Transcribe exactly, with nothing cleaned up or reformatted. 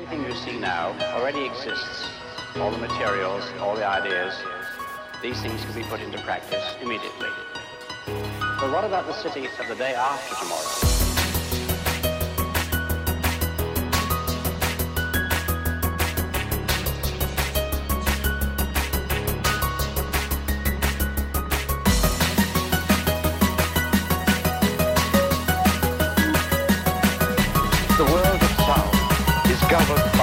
everything you see now already exists. All the materials, all the ideas, these things can be put into practice immediately. But what about the city of the day after tomorrow? The world of sound is governed